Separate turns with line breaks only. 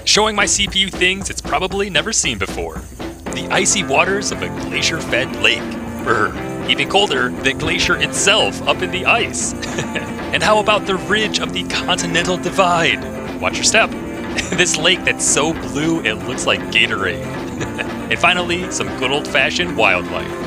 showing my CPU things it's probably never seen before. The icy waters of a glacier-fed lake. Even colder than glacier itself up in the ice. And how about the ridge of the Continental Divide? Watch your step. This lake that's so blue it looks like Gatorade. And finally, some good old-fashioned wildlife.